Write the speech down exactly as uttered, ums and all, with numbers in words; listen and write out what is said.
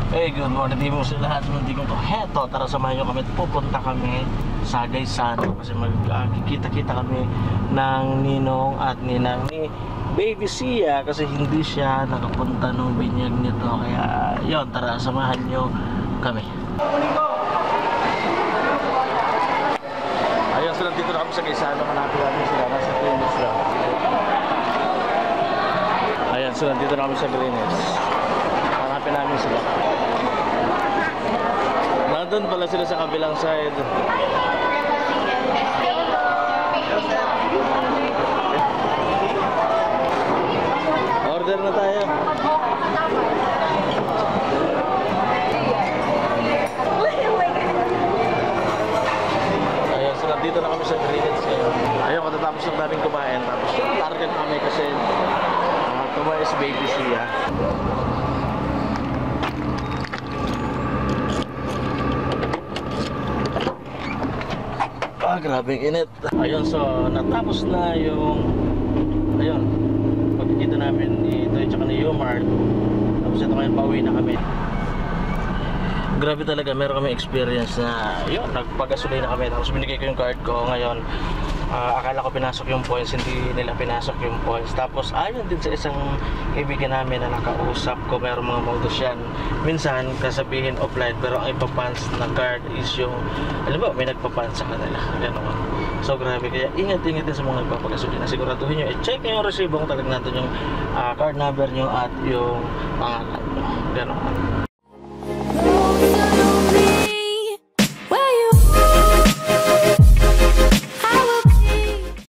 Hey, good morning din mo sa lahat. Hindi ko to. Heto, tara samahan nyo kami. Pupunta kami sa Gaisano kasi magkikita-kita kami ng ninong at ninang ni Baby Sia kasi hindi siya nakapunta ng binyag nito. Kaya yon, tara samahan nyo kami. Ayun, so nandito na kami sa Gaisano. Hanapin natin sila. Nasa Grinis lang. Ayun, so nandito na kami sa Grinis. Hanapin namin sila. Nandun pala sila sa kabilang side. Order na tayo. Ayun, so nandito na kami sa Greenwich. Ayun, katatapos lang namin kumain. Tapos target kami kasi uh, kumain si Baby Sia. Ah, grabe ang init. Ayun, so natapos na yung ayun, pagkikita namin ni Toy tsaka ni Yomar. Tapos ito ngayon, pauwi na kami. Grabe talaga, meron kami experience na yun, nagpagasolay na kami. Tapos binigay ko yung card ko. Ngayon, uh, akala ko pinasok yung points, hindi nila pinasok yung points. Tapos ayon din sa isang kaibigan namin na nakausap ko, meron mga modus yan. Minsan, kasabihin offline, pero ang ipapans na card is yung, alam ba, may nagpapans sa kanila. Ganoon. So grabe, kaya ingat-ingat din sa mga nagpapagasolay na siguraduhin nyo, i-check nyo yung resibo kung talagang natin yung uh, card number nyo at yung pangalan nyo. Ganoon.